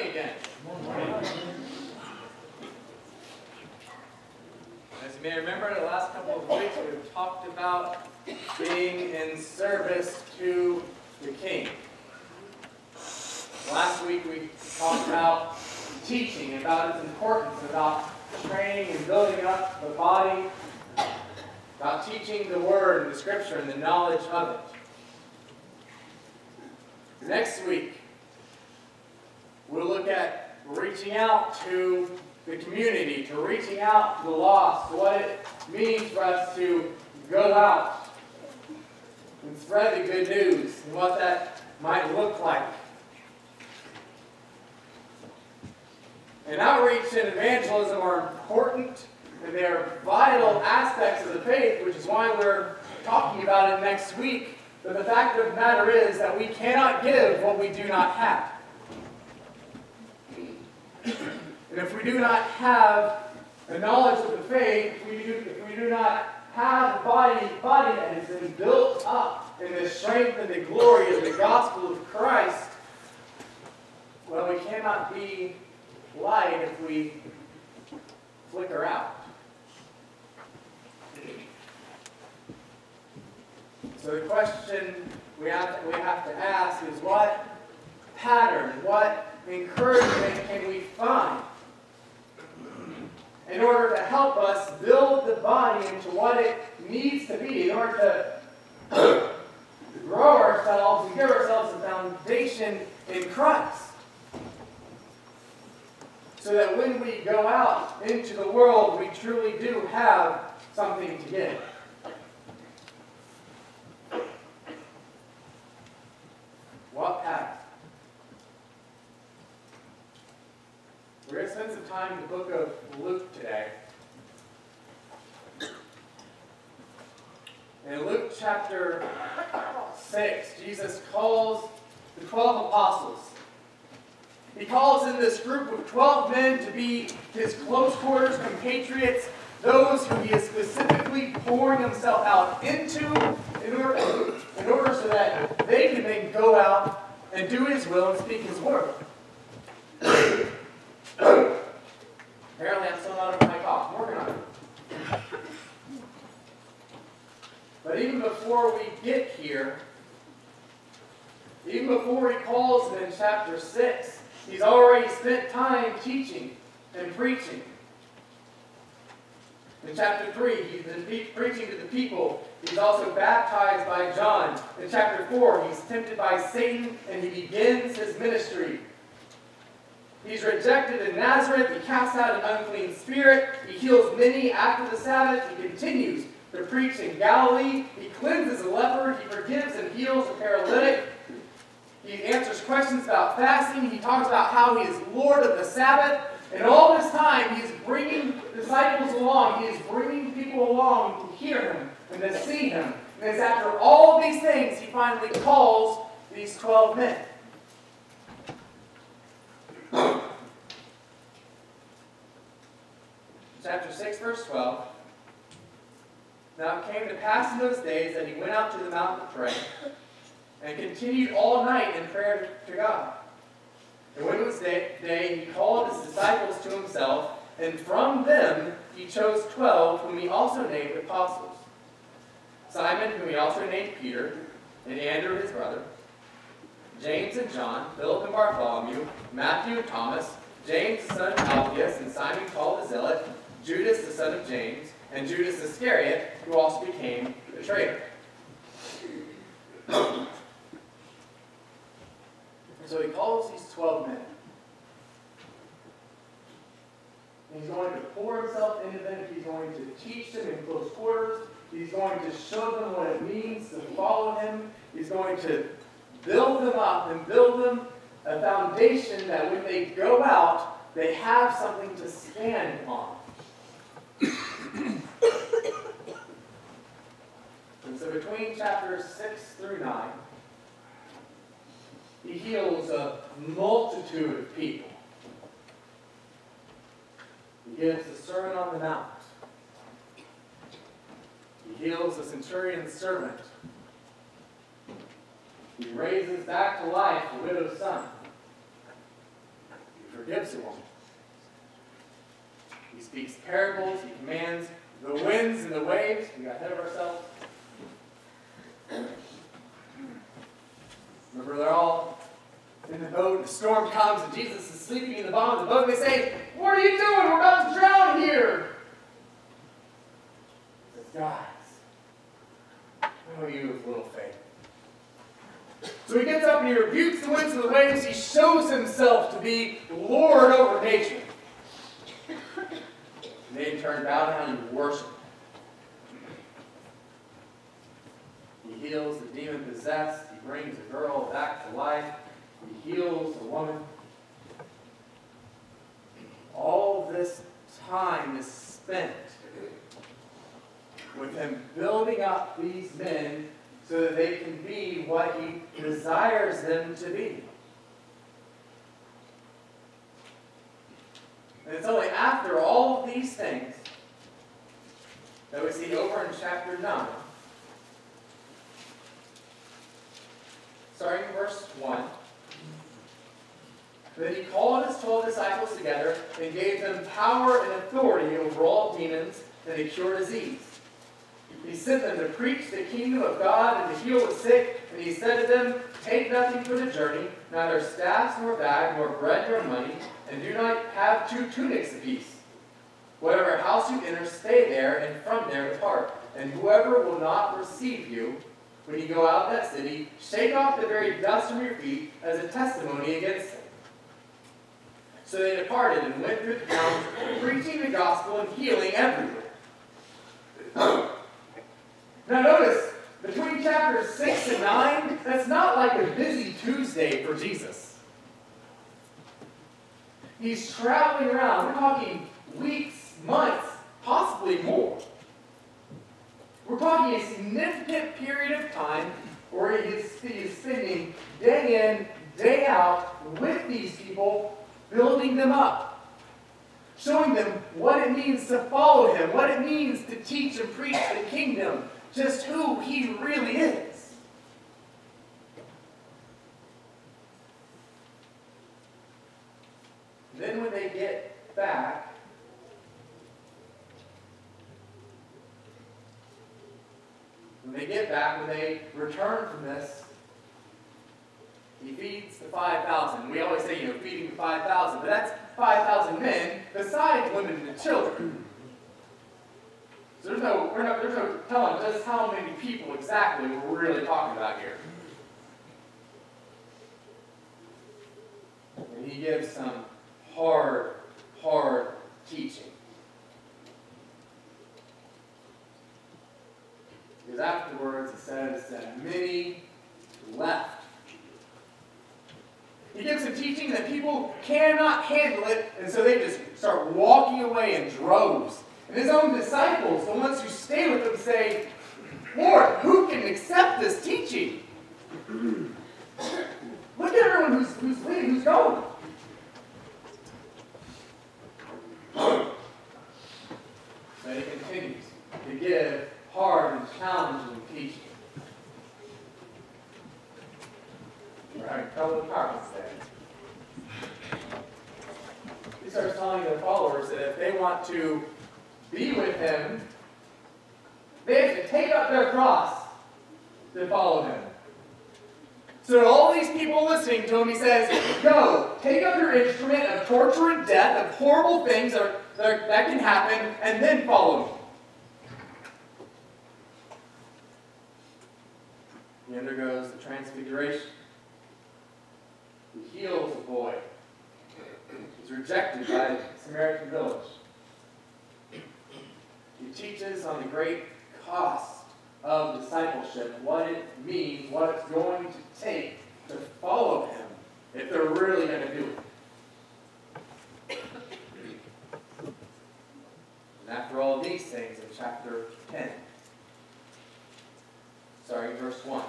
again. As you may remember, the last couple of weeks we've talked about being in service to the King. Last week we talked about teaching, about its importance, about training and building up the body, about teaching the Word and the Scripture and the knowledge of it. Next week, we'll look at reaching out to the community, to reaching out to the lost, what it means for us to go out and spread the good news, and what that might look like. And outreach and evangelism are important, and they're vital aspects of the faith, which is why we're talking about it next week. But the fact of the matter is that we cannot give what we do not have. And if we do not have the knowledge of the faith, if we do not have the body that has been built up in the strength and the glory of the gospel of Christ, well, we cannot be light if we flicker out. So the question we have to ask is, what pattern, what encouragement can we find in order to help us build the body into what it needs to be, in order to grow ourselves and give ourselves a foundation in Christ, so that when we go out into the world, we truly do have something to give. What pattern? We're going to spend some time in the book of Luke today. In Luke chapter 6, Jesus calls the 12 apostles. He calls in this group of 12 men to be his close quarters compatriots, those who he is specifically pouring himself out into in order so that they can then go out and do his will and speak his word. Apparently I'm still not over my cough. I'm working on it. But even before we get here, even before he calls them in chapter 6, he's already spent time teaching and preaching. In chapter 3, he's been preaching to the people. He's also baptized by John. In chapter 4, he's tempted by Satan, and he begins his ministry. He's rejected in Nazareth. He casts out an unclean spirit. He heals many after the Sabbath. He continues to preach in Galilee. He cleanses a leper. He forgives and heals a paralytic. He answers questions about fasting. He talks about how he is Lord of the Sabbath. And all this time, he's bringing disciples along. He is bringing people along to hear him and to see him. And it's after all of these things, he finally calls these 12 men. Chapter 6, verse 12. Now it came to pass in those days that he went out to the mountain to pray, and continued all night in prayer to God. And when it was day, he called his disciples to himself, and from them he chose 12, whom he also named apostles. Simon, whom he also named Peter, and Andrew his brother, James and John, Philip and Bartholomew, Matthew and Thomas, James the son of Alphaeus, and Simon called the Zealot, Judas the son of James, and Judas Iscariot, who also became the traitor. And so he calls these 12 men. He's going to pour himself into them. He's going to teach them in close quarters. He's going to show them what it means to follow him. He's going to build them up and build them a foundation that when they go out, they have something to stand on. And so between chapters 6 through 9, he heals a multitude of people. He gives the Sermon on the Mount. He heals the centurion's servant. He raises back to life the widow's son. forgives a woman. He speaks parables. He commands the winds and the waves. We got ahead of ourselves. Remember, they're all in the boat, and the storm comes, and Jesus is sleeping in the bottom of the boat, and they say, "What are you doing? We're about to drown here." He says, "Guys, oh, you of little faith." So he gets up and he rebukes the winds and the waves. He shows himself to be Lord over nature. And they in turn bow down and worship him. He heals the demon-possessed. He brings a girl back to life. He heals a woman. All this time is spent with him building up these men so that they can be what he desires them to be. And it's only after all of these things that we see over in chapter 9, starting in verse 1, that he called his 12 disciples together and gave them power and authority over all demons and to cure disease. He sent them to preach the kingdom of God and to heal the sick, and he said to them, "Take nothing for the journey, neither staffs nor bag, nor bread nor money, and do not have 2 tunics apiece. Whatever house you enter, stay there, and from there depart. And whoever will not receive you, when you go out of that city, shake off the very dust from your feet as a testimony against them." So they departed and went through the towns, preaching the gospel and healing everywhere. Now notice, between chapters 6 and 9, that's not like a busy Tuesday for Jesus. He's traveling around. We're talking weeks, months, possibly more. We're talking a significant period of time where he is spending day in, day out with these people, building them up, showing them what it means to follow him, what it means to teach and preach the kingdom, just who he really is. Then when they get back, when they return from this, he feeds the 5,000. We always say, feeding the 5,000, but that's 5,000 men besides women and children. So there's no telling just how many people exactly we're really talking about here. And he gives some hard teaching. Because afterwards it says that many left. He gives some teaching that people cannot handle it, and so they just start walking away in droves. And his own disciples, the ones who stay with him, say, "Lord, who can accept this teaching? Look at everyone who's leaving, who's going." But he continues to give hard and challenging teaching. We're having trouble with carpets there. He starts telling their followers that if they want to be with him, they have to take up their cross to follow him. So to all these people listening to him, he says, "Go, take up your instrument of torture and death, of horrible things that can happen, and then follow me." He undergoes the transfiguration. He heals a boy. He's rejected by the Samaritan village. He teaches on the great cost of discipleship, what it means, what it's going to take to follow him if they're really going to do it. And after all these things, in chapter 10, starting verse 1.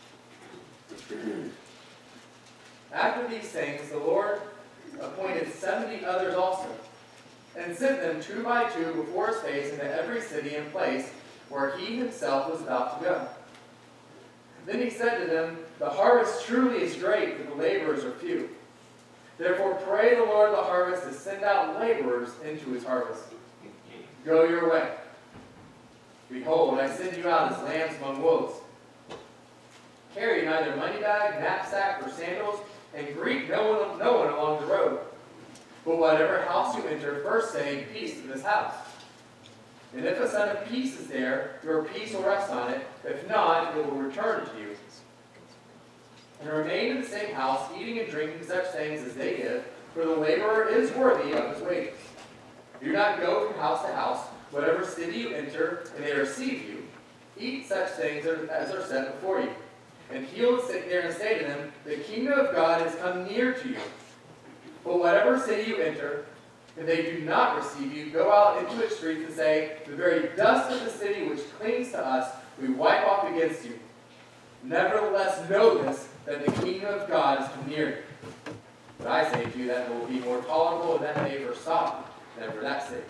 After these things, the Lord appointed 70 others also, and sent them 2 by 2 before his face into every city and place where he himself was about to go. Then he said to them, "The harvest truly is great, but the laborers are few. Therefore pray the Lord of the harvest to send out laborers into his harvest. Go your way. Behold, I send you out as lambs among wolves. Carry neither money bag, knapsack, or sandals, and greet no one along the road. But whatever house you enter, first say, peace to this house. And if a son of peace is there, your peace will rest on it. If not, it will return to you. And remain in the same house, eating and drinking such things as they give, for the laborer is worthy of his wages. Do not go from house to house. Whatever city you enter, and they receive you, eat such things as are set before you. And he will sit there and say to them, the kingdom of God has come near to you. But whatever city you enter, if they do not receive you, go out into its streets and say, the very dust of the city which clings to us, we wipe off against you. Nevertheless, know this, that the kingdom of God has come near you. But I say to you that it will be more tolerable in that day for Sodom than for that city.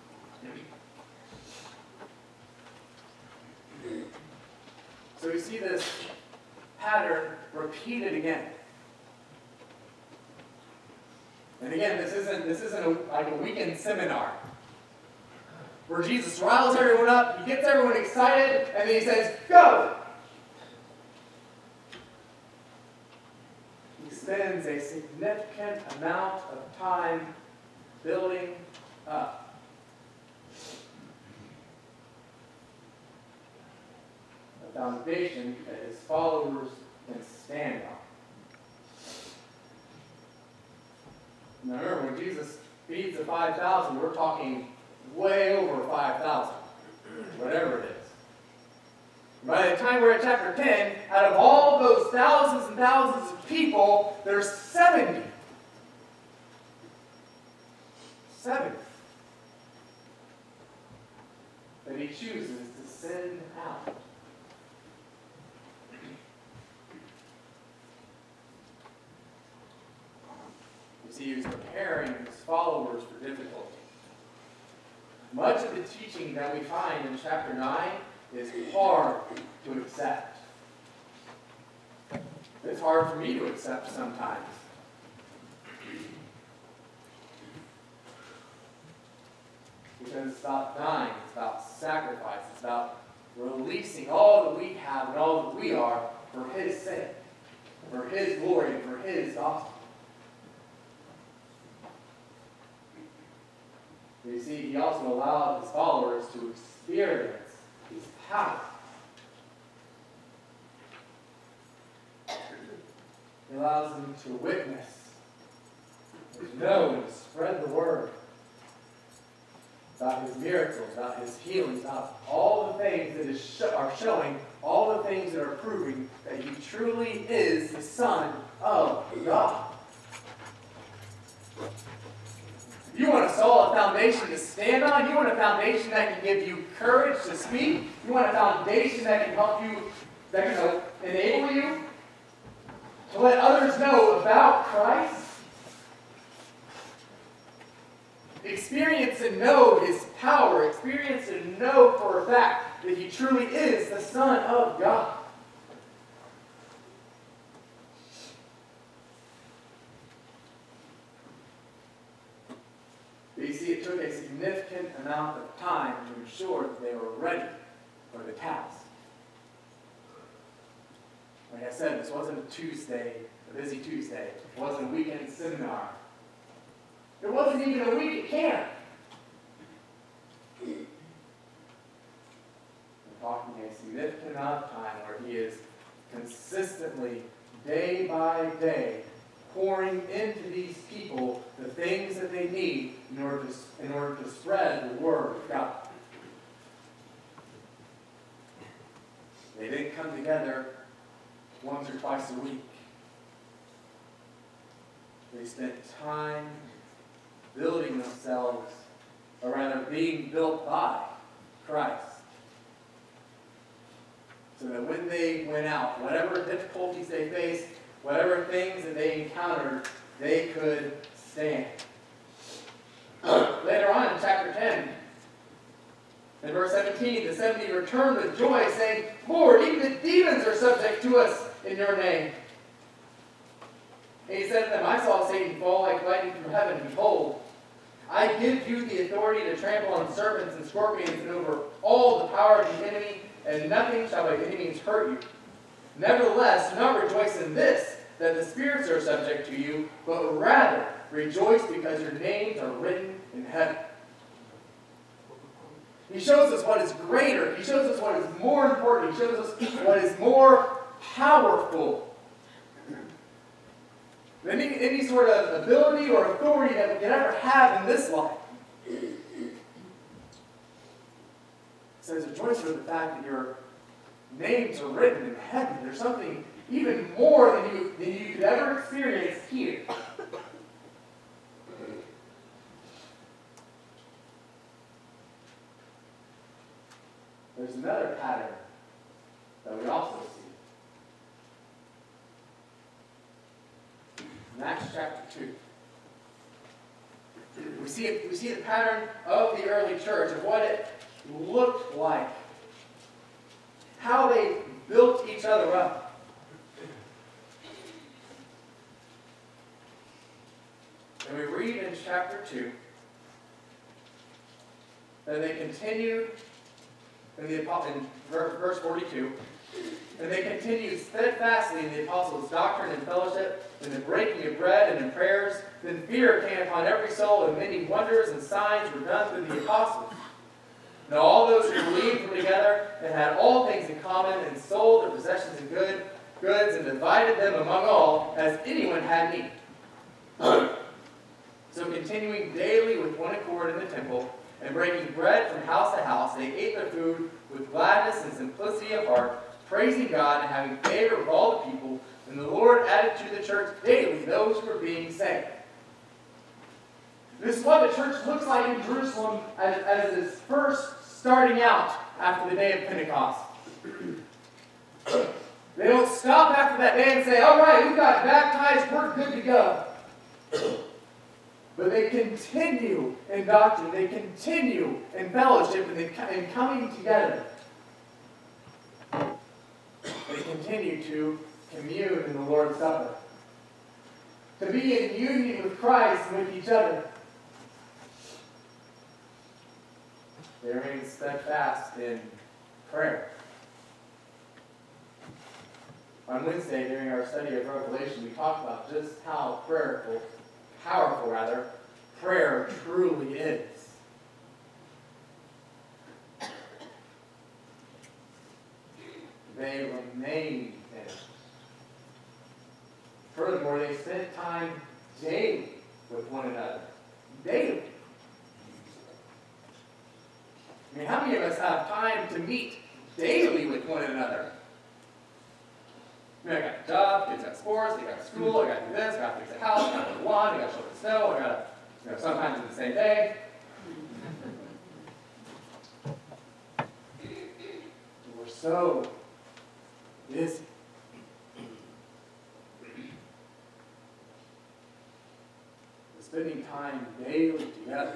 So we see this pattern repeated again. And again, this isn't like a weekend seminar where Jesus riles everyone up, he gets everyone excited, and then he says, go! He spends a significant amount of time building up. A foundation that his followers can stand on. Now remember, when Jesus feeds the 5,000, we're talking way over 5,000, whatever it is. By the time we're at chapter 10, out of all those thousands and thousands of people, there's 70. 70 that he chooses to send out. You see, he was preparing his followers for difficulty. Much of the teaching that we find in chapter 9 is hard to accept. It's hard for me to accept sometimes. Because it's about dying, it's about sacrifice, it's about releasing all that we have and all that we are for his sake, for his glory, and for his gospel. You see, he also allowed his followers to experience his power. He allows them to witness, to know, and to spread the word about his miracles, about his healings, about all the things that are showing, all the things that are proving that he truly is the Son of God. You want a solid foundation to stand on? You want a foundation that can give you courage to speak? You want a foundation that can help you, that can enable you to let others know about Christ? Experience and know his power. Experience and know for a fact that he truly is the Son of God. But you see, it took a significant amount of time to ensure that they were ready for the task. Like I said, this wasn't a Tuesday, a busy Tuesday. It wasn't a weekend seminar. It wasn't even a week at camp. We're talking a significant amount of time where he is consistently, day by day, pouring into these people the things that they need in order to spread the word of God. They didn't come together once or twice a week. They spent time building themselves, or rather being built by Christ. So that when they went out, whatever difficulties they faced, whatever things that they encountered, they could stand. Later on in chapter 10, in verse 17, the 70 returned with joy, saying, Lord, even the demons are subject to us in your name. And he said to them, I saw Satan fall like lightning from heaven, and behold, I give you the authority to trample on serpents and scorpions and over all the power of the enemy, and nothing shall by any means hurt you. Nevertheless, do not rejoice in this, that the spirits are subject to you, but rather rejoice because your names are written in heaven. He shows us what is greater. He shows us what is more important. He shows us what is more powerful than any sort of ability or authority that we can ever have in this life. It says, rejoice for the fact that your names are written in heaven. There's something even more than you could ever experience here. There's another pattern that we also see. In Acts chapter 2. We see the pattern of the early church, of what it looked like. How they built each other up. And we read in chapter 2 that they continued in verse 42, and they continued steadfastly in the apostles' doctrine and fellowship, in the breaking of bread and in prayers. Then fear came upon every soul, and many wonders and signs were done through the apostles. Now all those who believed were together and had all things in common, and sold their possessions and goods, and divided them among all, as anyone had need. So continuing daily with one accord in the temple, and breaking bread from house to house, they ate their food with gladness and simplicity of heart, praising God and having favor with all the people. And the Lord added to the church daily those who were being saved. This is what the church looks like in Jerusalem as it is first starting out after the day of Pentecost. They don't stop after that day and say, all right, we've got baptized, we're good to go. But they continue in doctrine, they continue in fellowship, and in coming together. They continue to commune in the Lord's Supper. To be in union with Christ and with each other. They remain steadfast in prayer. On Wednesday, during our study of Revelation, we talked about just how powerful prayer truly is. They remained in it. Furthermore, they spent time daily with one another. Daily. I mean, how many of us have time to meet daily with one another? I mean, I got a job, kids got sports, they got school, I got to do this, I got to fix the house, I got to do the lawn, I got to shovel the snow, I got to, sometimes in the same day. We're so busy. We're spending time daily together.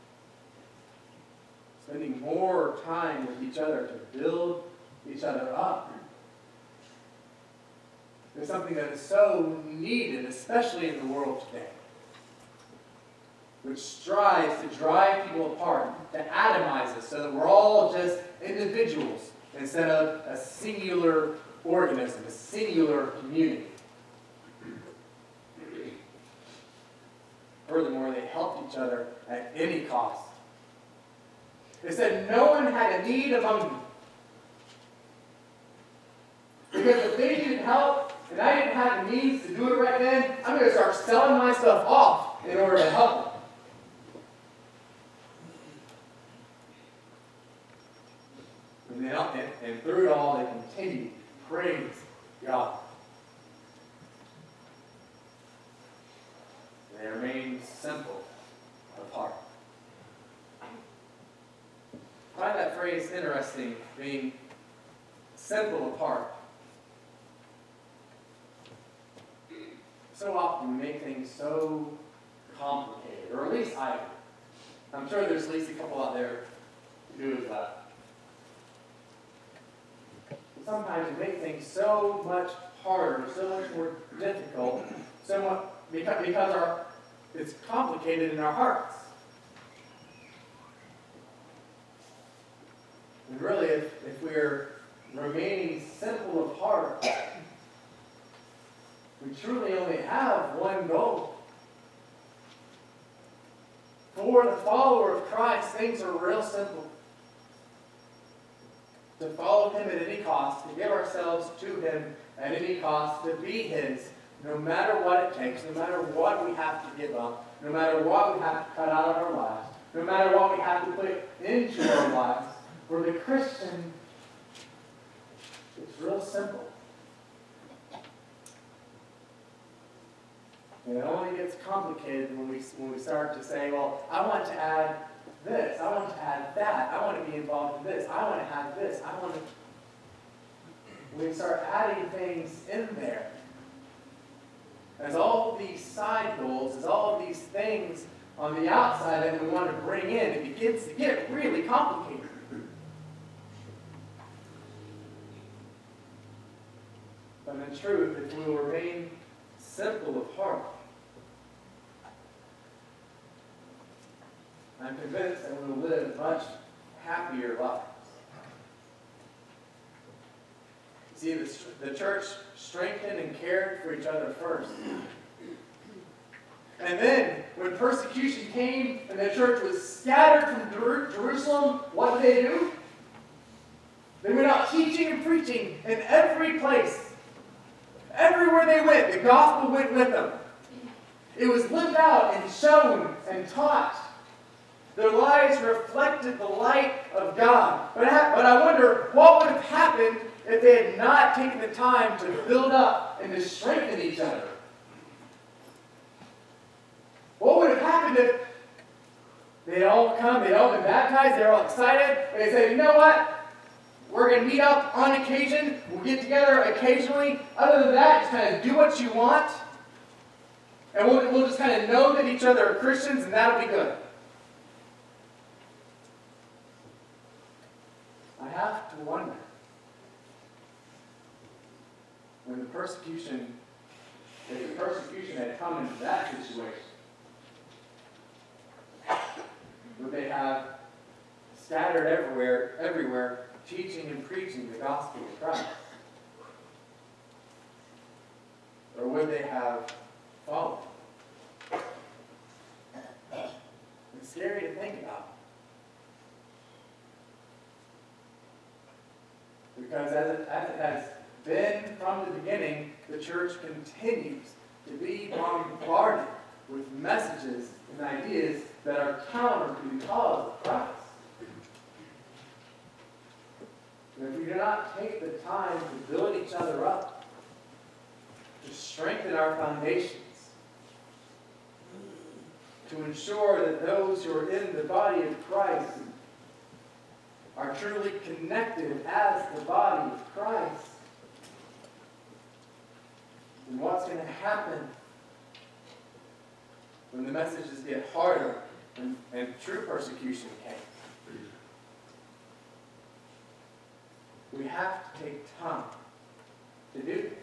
Spending more time with each other to build each other up. It's something that is so needed, especially in the world today, which strives to drive people apart, to atomize us so that we're all just individuals instead of a singular organism, a singular community. Furthermore, they helped each other at any cost. It said no one had a need among them. Because if they needed help, and I didn't have the means to do it right then, I'm going to start selling my stuff off in order to help them. And through it all, they continued to praise God. They remained simple of heart. I find that phrase interesting, being simple of heart. So often we make things so complicated, or at least I do. I'm sure there's at least a couple out there who do that. Sometimes we make things so much harder, so much more difficult, somewhat because it's complicated in our hearts. And really, if we're remaining simple of heart, we truly only have one goal. For the follower of Christ, things are real simple. To follow him at any cost, to give ourselves to him at any cost, to be his, no matter what it takes, no matter what we have to give up, no matter what we have to cut out of our lives, no matter what we have to put into our lives. For the Christian, it's real simple. And it only gets complicated when we start to say, well, I want to add this, I want to add that, I want to be involved in this, I want to have this, I want to... We start adding things in there. As all these side goals, as all these things on the outside that we want to bring in, it begins to get really complicated. But in truth, if we will remain simple of heart, I'm convinced that we will live much happier lives. See, the church strengthened and cared for each other first. And then, when persecution came and the church was scattered from Jerusalem, what did they do? They went out teaching and preaching in every place. Everywhere they went, the gospel went with them. It was lived out and shown and taught. Their lives reflected the light of God. But I wonder what would have happened if they had not taken the time to build up and to strengthen each other. What would have happened if they'd all come, they'd all been baptized, they're all excited, and they said, you know what? We're going to meet up on occasion, we'll get together occasionally. Other than that, just kind of do what you want. And we'll just kind of know that each other are Christians, and that'll be good. I have to wonder, when the persecution, if the persecution had come into that situation, would they have scattered everywhere, teaching and preaching the gospel of Christ? Or would they have followed? It's scary to think about. Because as it has been from the beginning, the church continues to be bombarded with messages and ideas that are counter to the cause of Christ. And if we do not take the time to build each other up, to strengthen our foundations, to ensure that those who are in the body of Christ are truly connected as the body of Christ, then what's going to happen when the messages get harder and true persecution came? We have to take time to do this.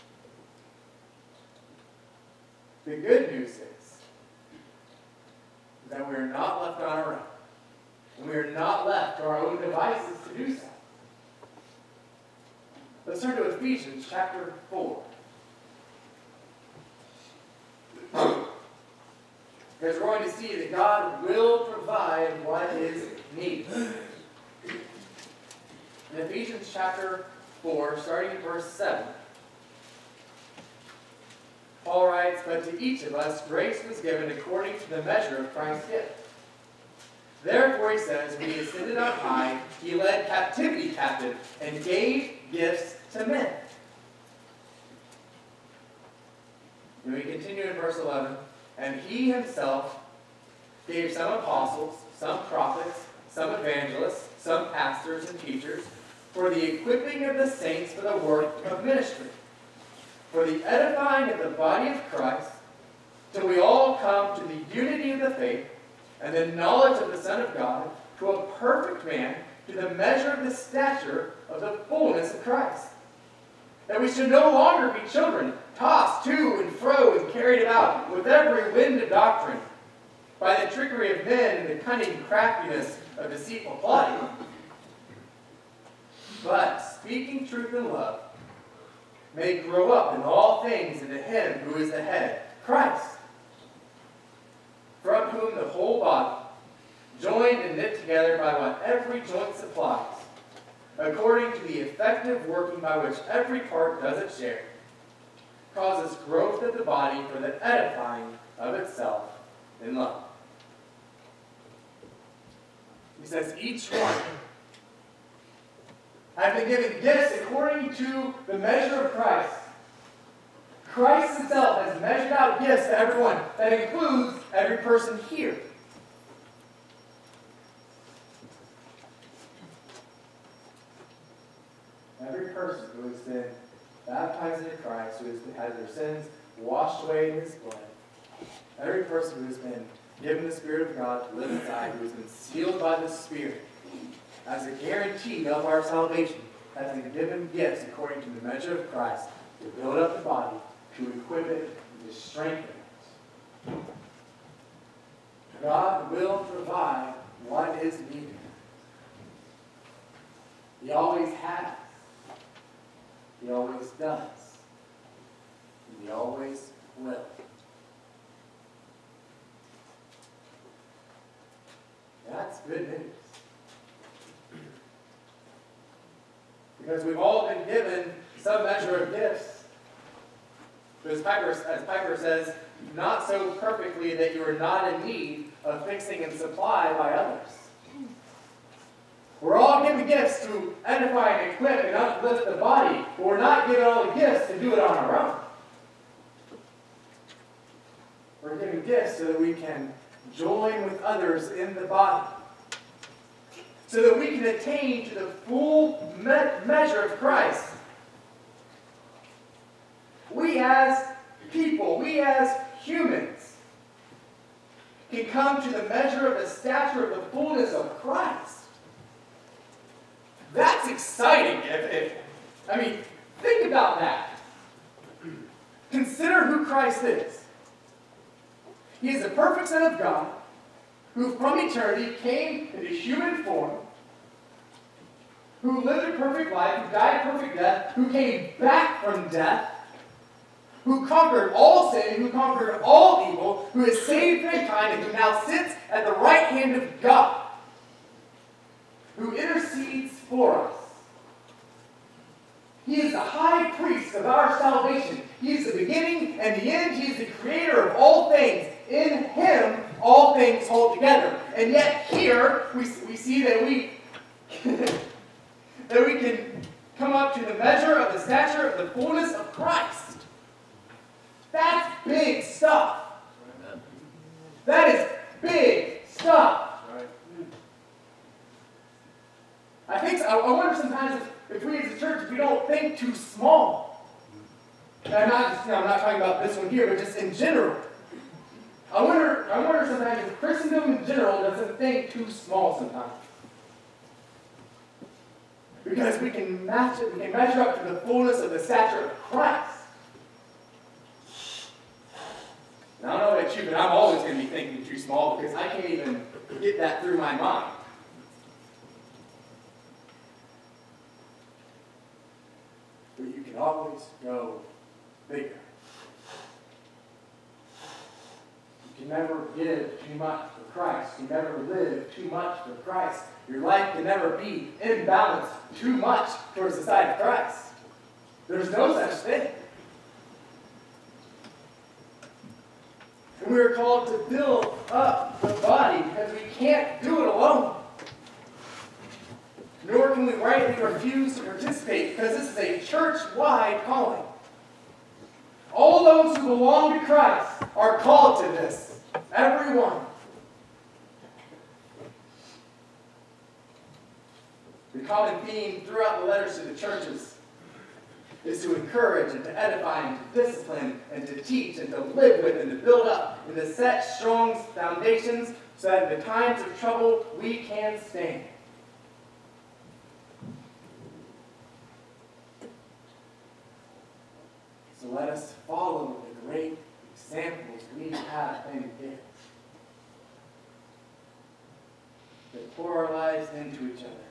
The good news is that we are not left on our own. And we are not left to our own devices to do so. Let's turn to Ephesians chapter 4. Because we're going to see that God will provide what is needed. In Ephesians chapter 4, starting in verse 7, Paul writes, "But to each of us grace was given according to the measure of Christ's gift. Therefore," he says, "when he ascended on high, he led captivity captive and gave gifts to men." And we continue in verse 11, "And he himself gave some apostles, some prophets, some evangelists, some pastors and teachers, for the equipping of the saints for the work of ministry, for the edifying of the body of Christ, till we all come to the unity of the faith and the knowledge of the Son of God, to a perfect man, to the measure of the stature of the fullness of Christ. That we should no longer be children, tossed to and fro and about with every wind of doctrine, by the trickery of men and the cunning craftiness of deceitful plotting. But speaking truth in love may grow up in all things into him who is the head, Christ, from whom the whole body, joined and knit together by what every joint supplies, according to the effective working by which every part does its share, causes growth of the body for the edifying of itself in love. He says, each one have been given gifts according to the measure of Christ. Christ himself has measured out gifts to everyone. That includes every person here. Every person who has been baptized into Christ, who has had their sins washed away in his blood. Every person who has been given the Spirit of God to live inside, who has been sealed by the Spirit as a guarantee of our salvation, has been given gifts according to the measure of Christ to build up the body, to equip it, and to strengthen it. God will provide what is needed. He always has. He always does. And he always will. That's good news. Because we've all been given some measure of gifts. But as Piper says, not so perfectly that you are not in need of fixing and supply by others. We're all given gifts to edify and equip and uplift the body, but we're not given all the gifts to do it on our own. We're given gifts so that we can join with others in the body, so that we can attain to the full measure of Christ. We as people, we as humans, can come to the measure of the stature of the fullness of Christ. That's exciting. Think about that. Consider who Christ is. He is the perfect Son of God, who from eternity came into human form, who lived a perfect life, who died a perfect death, who came back from death, who conquered all sin, who conquered all evil, who has saved mankind, and who now sits at the right hand of God, who intercedes for us. He is the high priest of our salvation. He is the beginning and the end. He is the creator of all things. In him, all things hold together. And yet here, we see that we that we can come up to the measure of the stature of the fullness of Christ. That's big stuff. Amen. That is big stuff. Right. I wonder sometimes if we as a church, if we don't think too small. And I'm not talking about this one here, but just in general. I wonder sometimes if Christendom in general doesn't think too small sometimes. Because we can measure up to the fullness of the stature of Christ. And I don't know about you, but I'm always going to be thinking too small because I can't even get that through my mind. But you can always go bigger. You can never give too much for Christ. You never live too much for Christ. Your life can never be imbalanced too much towards the side of Christ. There's no such thing. And we are called to build up the body because we can't do it alone. Nor can we rightly refuse to participate because this is a church-wide calling. All those who belong to Christ are called to this. Everyone. The common theme throughout the letters to the churches is to encourage and to edify and to discipline and to teach and to live with and to build up and to set strong foundations so that in the times of trouble we can stand. So let us follow the great examples pour our lives into each other.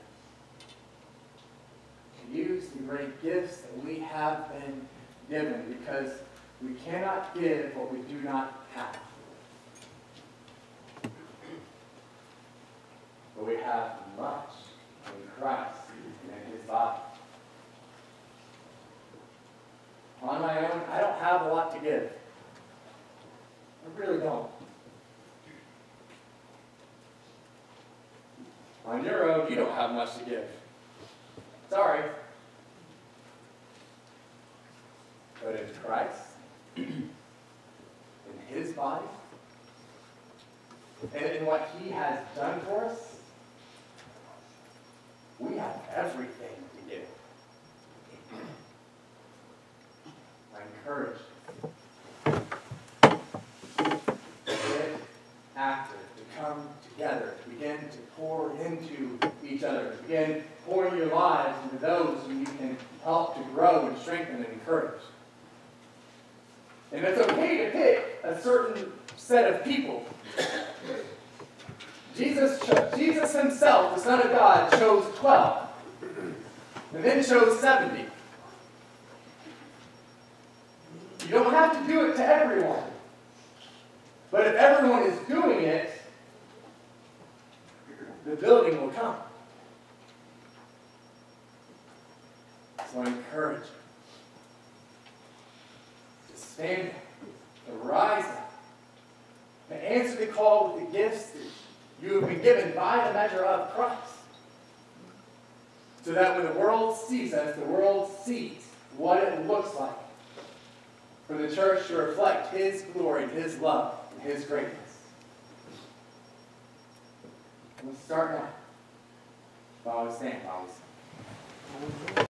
To use the great gifts that we have been given, because we cannot give what we do not have. But we have much in Christ and in his body. On my own, I don't have a lot to give. I really don't. On your own, you don't have much to give. Sorry. But in Christ, in his body, and in what he has done for us, we have everything to give. I encourage you, get active, to come together, to begin to pour into each other, to begin pouring your lives into those who you can help to grow and strengthen and encourage. And it's okay to pick a certain set of people. Jesus himself, the Son of God, chose 12, and then chose 70. You don't have to do it to everyone. But if everyone is doing it, the building will come. So I encourage you to stand up, to rise up, to answer the call with the gifts that you have been given by the measure of Christ. So that when the world sees us, the world sees what it looks like for the church to reflect his glory, his love, and his greatness. Let's start now. While we stand, while we sing.